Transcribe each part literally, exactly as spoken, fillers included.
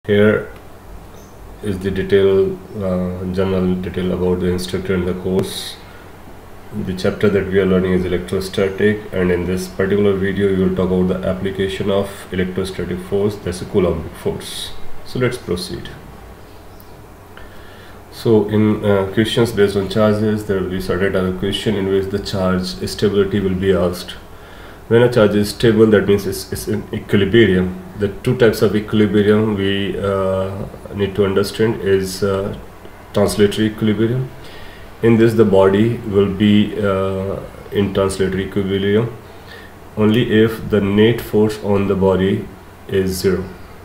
Here is the detail, uh, general detail about the instructor in the course. The chapter that we are learning is electrostatic, and in this particular video we will talk about the application of electrostatic force, that's a Coulombic force. So let's proceed. So in uh, questions based on charges, there will be certain type of question in which the charge stability will be asked. When a charge is stable, that means it's, it's in equilibrium. The two types of equilibrium we uh, need to understand is uh, translatory equilibrium. In this, the body will be uh, in translatory equilibrium only if the net force on the body is zero.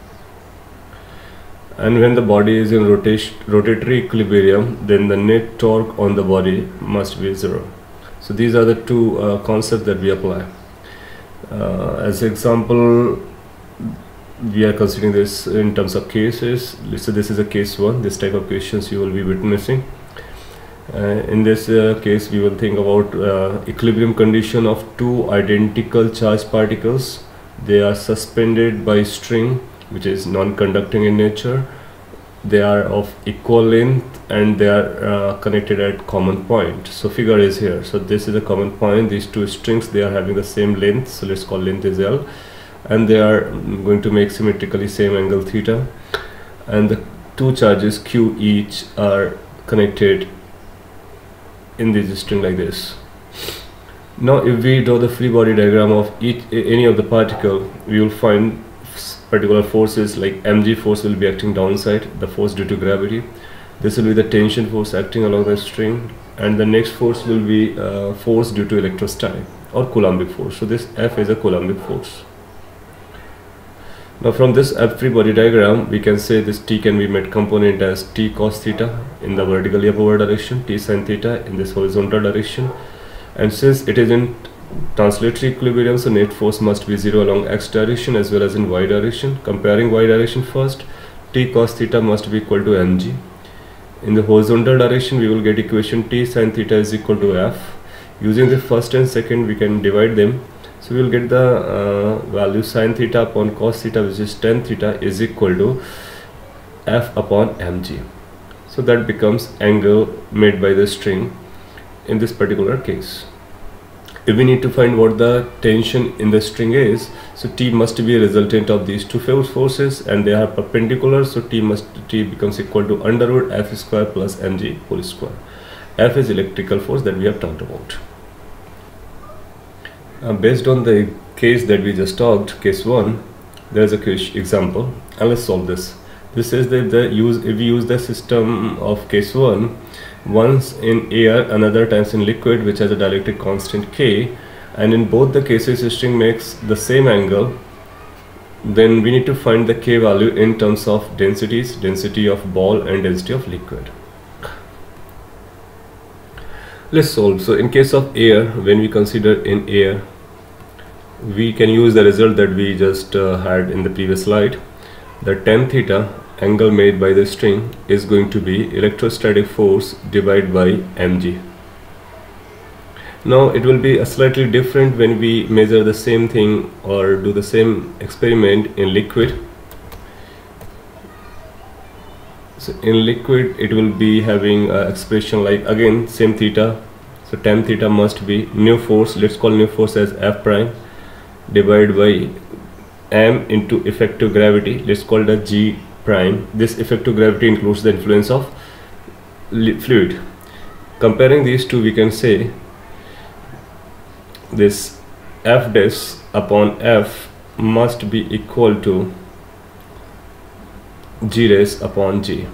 And when the body is in rotation, rotatory equilibrium, then the net torque on the body must be zero. So these are the two uh, concepts that we apply. Uh, as example, we are considering this in terms of cases. So this is a case one. This type of questions you will be witnessing. Uh, in this uh, case, we will think about uh, equilibrium condition of two identical charged particles. They are suspended by string, which is non-conducting in nature. They are of equal length and they are uh, connected at common point. So figure is here. So this is a common point. These two strings, they are having the same length. So let's call length is L, and they are going to make symmetrically same angle theta. And the two charges Q each are connected in this string like this. Now, if we draw the free body diagram of each any of the particle, we will find particular forces like mg force will be acting downside, the force due to gravity. This will be the tension force acting along the string, and the next force will be uh, force due to electrostatic or Coulombic force. So this F is a Coulombic force. Now from this F free body diagram, we can say this T can be made component as T cos theta in the vertically upward direction, T sin theta in this horizontal direction, and since it is in translatory equilibrium, so net force must be zero along x direction as well as in y direction. Comparing y direction first, T cos theta must be equal to mg. In the horizontal direction, we will get equation T sin theta is equal to F. Using the first and second, we can divide them. So we will get the uh, value sin theta upon cos theta, which is tan theta, is equal to F upon mg. So that becomes angle made by the string in this particular case. If we need to find what the tension in the string is, so T must be a resultant of these two forces and they are perpendicular, so T must T becomes equal to under root F square plus mg whole square. F is electrical force that we have talked about. Uh, based on the case that we just talked, case one, there is a case example, and let's solve this. This says that the use if we use the system of case one, once in air, another times in liquid, which has a dielectric constant K, and in both the cases the string makes the same angle, then we need to find the K value in terms of densities, density of ball and density of liquid. Let's solve. So in case of air, when we consider in air, we can use the result that we just uh, had in the previous slide. The tan theta angle made by the string is going to be electrostatic force divided by mg. Now it will be a slightly different when we measure the same thing or do the same experiment in liquid. So in liquid it will be having an expression like, again same theta, so tan theta must be new force, let's call new force as F prime, divided by m into effective gravity, let's call the G prime. This effective gravity includes the influence of fluid. Comparing these two, we can say this F dash upon F must be equal to G dash upon G.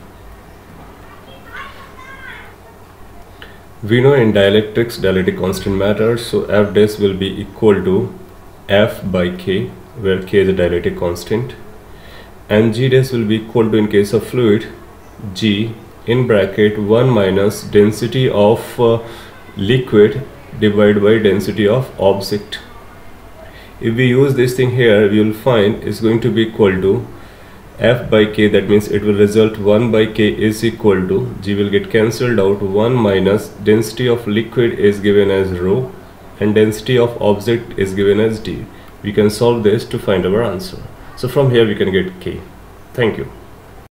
We know in dielectrics dielectric constant matters, so F dash will be equal to F by K, where K is a dielectric constant, and G dash will be equal to, in case of fluid, G in bracket one minus density of uh, liquid divided by density of object. If we use this thing here, we will find it's going to be equal to F by K, that means it will result one by K is equal to, G will get cancelled out, one minus density of liquid is given as rho and density of object is given as d. We can solve this to find our answer. So from here we can get K. Thank you.